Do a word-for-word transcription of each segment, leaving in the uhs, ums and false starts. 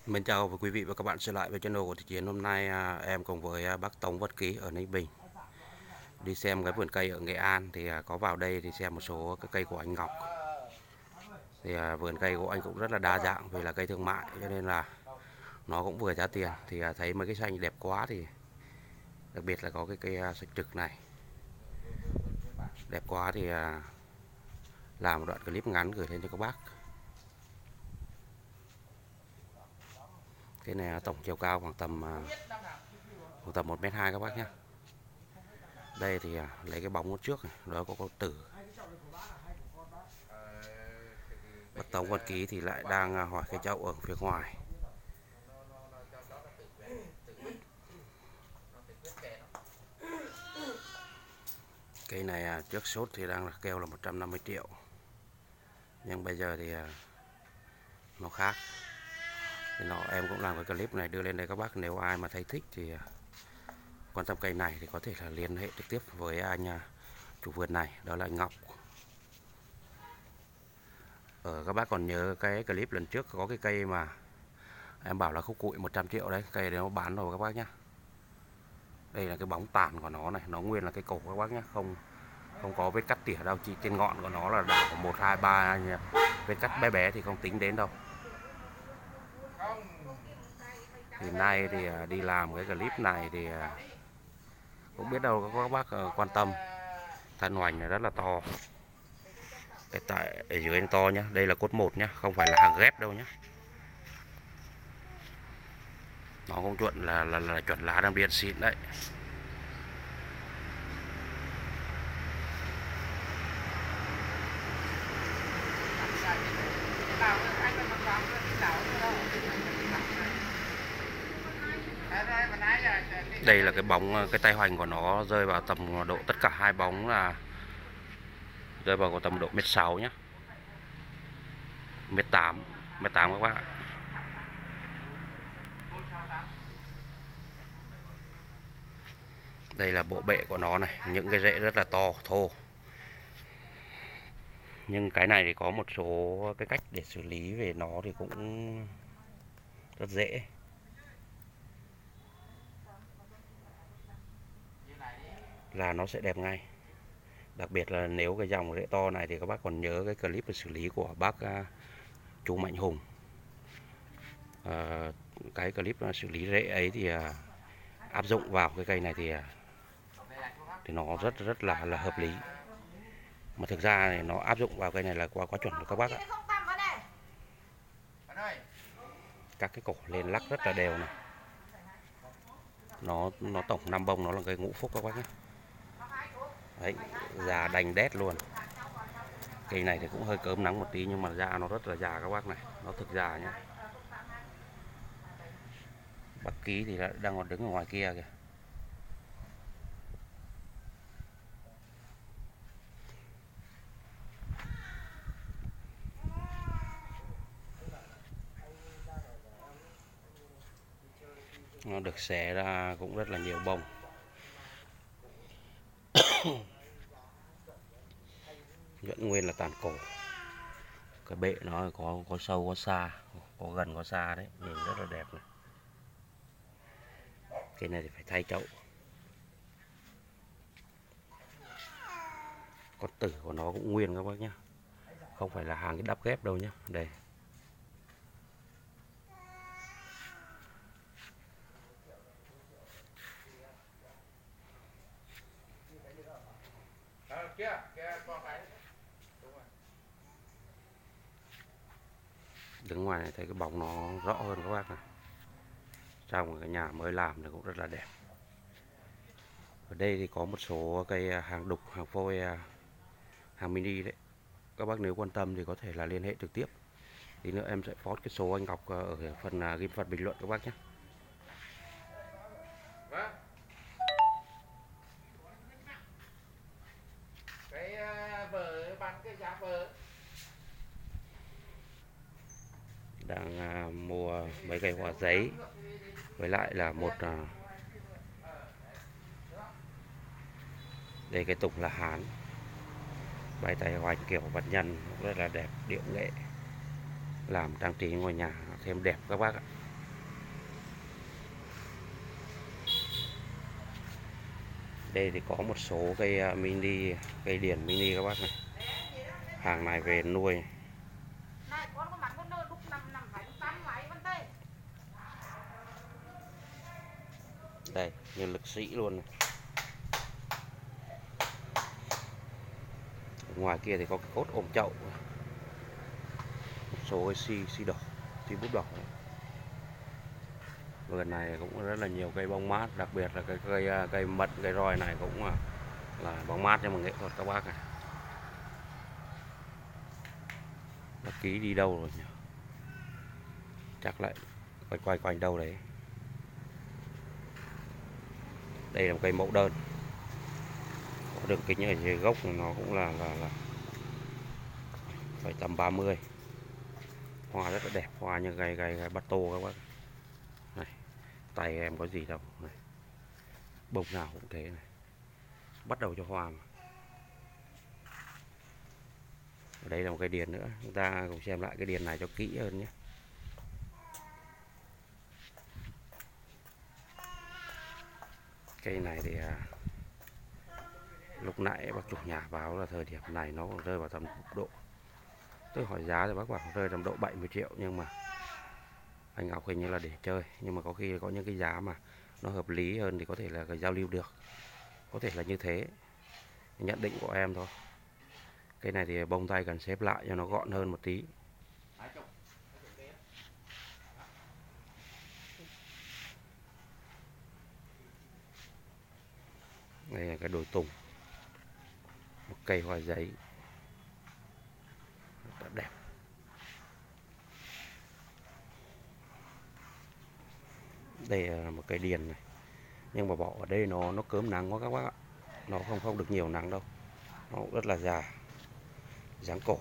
Mến chào và quý vị và các bạn trở lại với channel của Thị Chiến. Hôm nay à, em cùng với à, bác Tống Vật Ký ở Ninh Bình đi xem cái vườn cây ở Nghệ An thì à, có vào đây thì xem một số cái cây của anh Ngọc. Thì à, vườn cây của anh cũng rất là đa dạng vì là cây thương mại cho nên là nó cũng vừa giá tiền. Thì à, thấy mấy cái xanh đẹp quá thì đặc biệt là có cái cây à, xanh trực này đẹp quá thì à, làm một đoạn clip ngắn gửi lên cho các bác. Cái này tổng chiều cao khoảng tầm à, khoảng tầm một mét hai các bác nhé. Đây thì à, lấy cái bóng trước này, đó có con tử. Bác Tống Văn Ký thì lại đang à, hỏi cái chậu ở phía ngoài. Cây này à, trước sốt thì đang là kêu là một trăm năm mươi triệu. Nhưng bây giờ thì à, nó khác. Thì nó em cũng làm cái clip này đưa lên đây các bác, nếu ai mà thấy thích thì à, quan tâm cây này thì có thể là liên hệ trực tiếp với anh à, chủ vườn này, đó là anh Ngọc. Ở các bác còn nhớ cái clip lần trước có cái cây mà em bảo là khúc cuội một trăm triệu đấy, cây đấy nó bán rồi các bác nhé. Đây là cái bóng tàn của nó này, nó nguyên là cái cổ các bác nhé, không không có vết cắt tỉa đâu, chỉ trên ngọn của nó là đã có một hai ba vết cắt bé bé thì không tính đến đâu. Thì nay thì à, đi làm cái clip này thì à, cũng biết đâu các bác à, quan tâm. Thân hoành này rất là to. Cái tại ở dưới to nhá, đây là cốt một nhá, không phải là hàng ghép đâu nhá. Nó cũng chuẩn là là, là chuẩn lá đang điên xịn đấy. Đây là cái bóng, cái tay hoành của nó rơi vào tầm độ, tất cả hai bóng là rơi vào tầm độ mét sáu nhá, mét tám, mét tám các bác ạ. Đây là bộ bệ của nó này, những cái rễ rất là to, thô. Nhưng cái này thì có một số cái cách để xử lý về nó thì cũng rất dễ. Là nó sẽ đẹp ngay. Đặc biệt là nếu cái dòng rễ to này thì các bác còn nhớ cái clip về xử lý của bác uh, chú Mạnh Hùng. Uh, cái clip xử lý rễ ấy thì uh, áp dụng vào cái cây này thì uh, thì nó rất rất là là hợp lý. Mà thực ra thì nó áp dụng vào cây này là quá quá chuẩn rồi các bác ạ. Các cái cổ lên lắc rất là đều này. Nó nó tổng năm bông, nó là cây ngũ phúc các bác nhé. Đấy, già đành đét luôn. Cây này thì cũng hơi cớm nắng một tí nhưng mà da nó rất là già các bác này, nó thực già nhé. Bác Ký thì đang còn đứng ở ngoài kia kìa. Nó được xẻ ra cũng rất là nhiều bông. Vẫn nguyên là tàn cổ. Cái bệ nó có có sâu có xa, có gần có xa đấy, nhìn rất là đẹp này. Cái này thì phải thay chậu. Con tử của nó cũng nguyên các bác nhé, không phải là hàng cái đắp ghép đâu nhé. Đây. Đứng ngoài này thấy cái bóng nó rõ hơn các bác này. Trong cái nhà mới làm thì cũng rất là đẹp. Ở đây thì có một số cây hàng đục, hàng phôi, hàng mini đấy. Các bác nếu quan tâm thì có thể là liên hệ trực tiếp. Tí nữa em sẽ post cái số anh Ngọc ở phần ghi phần bình luận các bác nhé. Cái vở bán cái giá vở. Đang à, mua mấy cây hoa giấy với lại là một à, đây cái tục là hán, bài tay hoành kiểu vật nhân rất là đẹp, điệu nghệ, làm trang trí ngôi nhà thêm đẹp các bác ạ. Đây thì có một số cây mini, cây điển mini các bác này. Hàng này về nuôi. Đây, như lực sĩ luôn này. Ngoài kia thì có cái cốt ôm chậu. Một số cái xi xi đỏ, xi bút đỏ. Vườn này cũng rất là nhiều cây bóng mát, đặc biệt là cái cây cây mận, cây roi này cũng là, là bóng mát nhưng mà nghệ thuật các bác này. Bác Ký đi đâu rồi nhỉ? Chắc lại quay quay quanh đâu đấy. Đây là một cây mẫu đơn. Có đường kính ở dưới gốc nó cũng là là, là phải tầm ba mươi. Hoa rất là đẹp, hoa như gai gai gai bắt tô các bác. Này, tay em có gì đâu này. Bông nào cũng thế này. Bắt đầu cho hoa mà. Ở đây là một cây điền nữa, chúng ta cùng xem lại cái điền này cho kỹ hơn nhé. Cây này thì à, lúc nãy bác chủ nhà báo là thời điểm này nó còn rơi vào tầm độ, tôi hỏi giá thì bác bảo rơi tầm độ bảy mươi triệu, nhưng mà anh Ngọc hình như là để chơi, nhưng mà có khi có những cái giá mà nó hợp lý hơn thì có thể là cái giao lưu được, có thể là như thế, nhận định của em thôi. Cây này thì bông tay cần xếp lại cho nó gọn hơn một tí. Đây là cái đồi tùng, một cây hoa giấy rất đẹp. Đây là một cây điền này, nhưng mà bỏ ở đây nó nó cớm nắng quá các bác ạ, nó không không được nhiều nắng đâu, nó cũng rất là già, dáng cổ.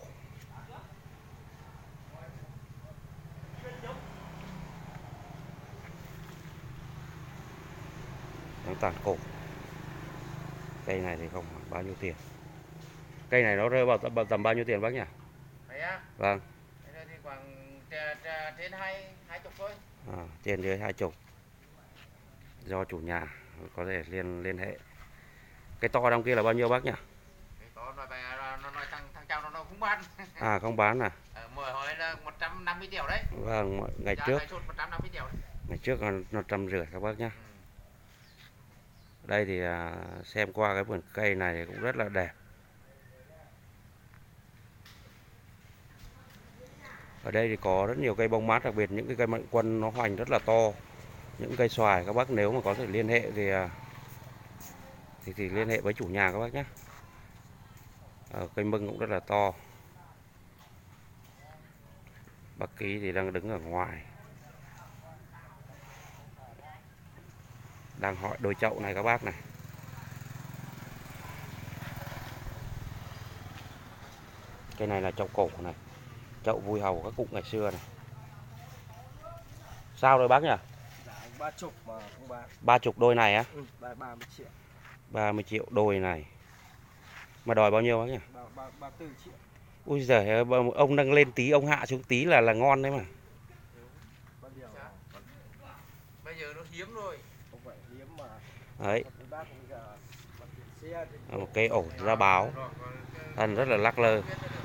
Dáng tàn cổ. Cây này thì không bao nhiêu tiền. Cây này nó rơi vào tầm, tầm bao nhiêu tiền bác nhỉ? Vâng. Thì khoảng trên hai hai chục thôi. À, trên dưới hai chục. Do chủ nhà có thể liên liên hệ. Cái to trong kia là bao nhiêu bác nhỉ? Cái to nói nó nói thằng thằng cháu nó nó không bán. À không bán à? Ờ, mười hồi là một trăm năm mươi triệu đấy. Vâng, ngày Giá trước. một trăm năm mươi triệu đấy. Ngày trước là nó trăm rưỡi các bác nhá. Ừ. Đây thì à, xem qua cái vườn cây này thì cũng rất là đẹp. Ở đây thì có rất nhiều cây bông mát, đặc biệt những cái cây mận quân nó hoành rất là to. Những cây xoài các bác nếu mà có thể liên hệ thì thì, thì liên hệ với chủ nhà các bác nhé. À, cây mưng cũng rất là to. Bác Ký thì đang đứng ở ngoài, đang hỏi đôi chậu này các bác này. Cây này là chậu cổ này, chậu vui hầu các cụ ngày xưa này. Sao rồi bác nhỉ? Ba chục mà không bán. Ba chục đôi này á? Ừ, ba mươi triệu. Ba mươi triệu đôi này. Mà đòi bao nhiêu bác nhỉ? Ba ba ba tư triệu. Ui giời, ông nâng lên tí, ông hạ xuống tí là là ngon đấy mà. Ừ, điều bây giờ nó hiếm rồi. không phải hiếm mà. Đấy. Bác giờ xe thì... Một cây ổ ra báo, thân rất là lắc lơ.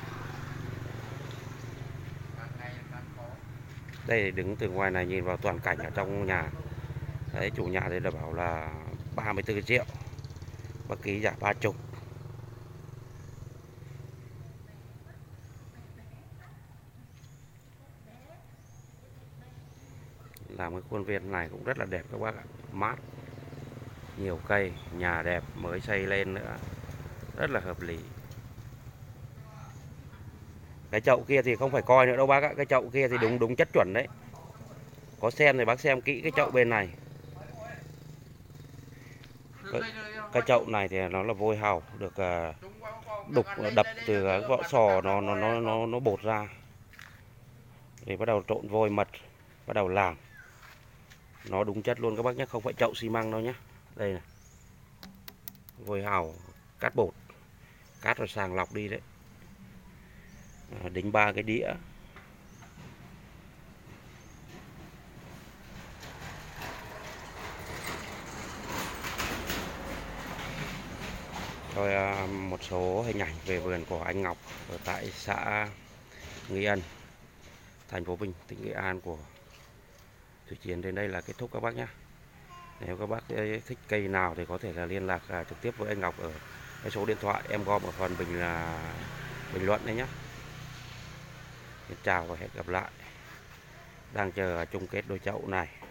Đây đứng từ ngoài này nhìn vào toàn cảnh ở trong nhà. Đấy, chủ nhà thì đã bảo là ba mươi tư triệu, bác Ký giả ba chục. Làm cái khuôn viên này cũng rất là đẹp các bác ạ, mát, nhiều cây, nhà đẹp, mới xây lên nữa, rất là hợp lý. Cái chậu kia thì không phải coi nữa đâu bác ạ, cái chậu kia thì đúng đúng chất chuẩn đấy. Có xem thì bác xem kỹ cái chậu bên này. Cái, cái chậu này thì nó là vôi hào, được đục đập từ cái vỏ sò nó nó nó nó nó bột ra. Để bắt đầu trộn vôi mật, bắt đầu làm. Nó đúng chất luôn các bác nhé, không phải chậu xi măng đâu nhé. Đây này, vôi hào cát bột, cát rồi sàng lọc đi đấy. À, đính ba cái đĩa. một số hình ảnh về vườn của anh Ngọc ở tại xã Nghi Ân, thành phố Vinh, tỉnh Nghệ An của Thủy Chiến đến đây là kết thúc các bác nhé. Nếu các bác thích cây nào thì có thể là liên lạc à, trực tiếp với anh Ngọc ở cái số điện thoại em gom ở phần bình là bình luận đấy nhé. Xin chào và hẹn gặp lại. Đang chờ chung kết đôi chậu này.